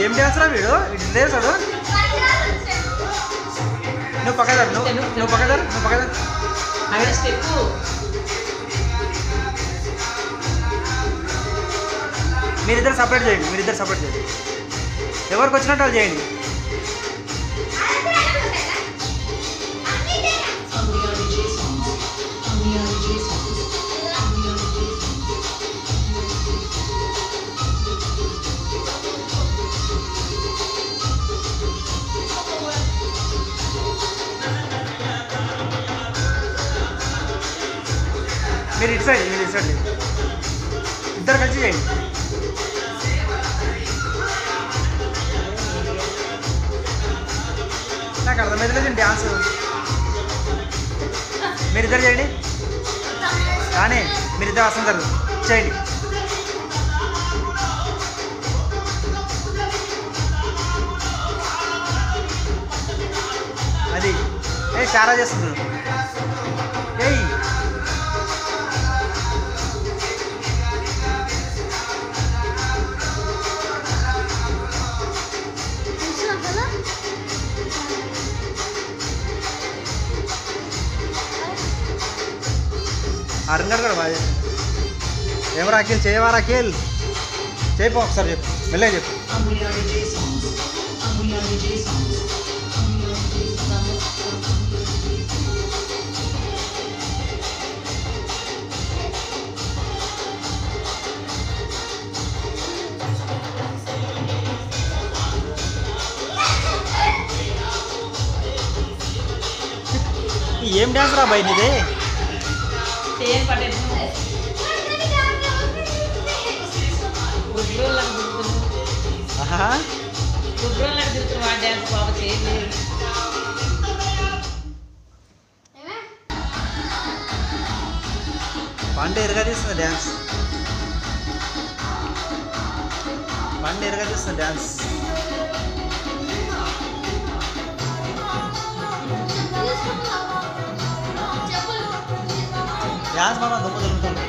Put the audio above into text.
ఏం డ్యాన్స్ రా వీడు ఇటు చేస్తాడు. నువ్వు పక్కదారు నువ్వు పక్కదారు అక్కడ స్టెప్ మీరిద్దరు సపరేట్ చేయండి. ఎవరికి వచ్చినట్టు వాళ్ళు చేయండి. మీరు ఇటు సైడ్ ఇద్దరు కలిసి చేయండి. నాకు అర్థమైతే లేదు డ్యాన్స్. మీరిద్దరు చేయండి కానీ మీరిద్దరు వస్తుంటారు చేయండి. అది చారా చేస్తుంది. ఏయ్ అరుణాడు కూడా బాగా ఏమో రాఖీల్ చేయవా రాఖీల్ చేయిపో ఒకసారి చెప్పు మెల్లగా చెప్పు. ఏం డ్యాన్స్ రా బాయ్ నీదే? పండు ఎరగదీస్తుంది డ్యాన్స్. డ్యాన్స్ మనం దొంగ దొరుకుతాం.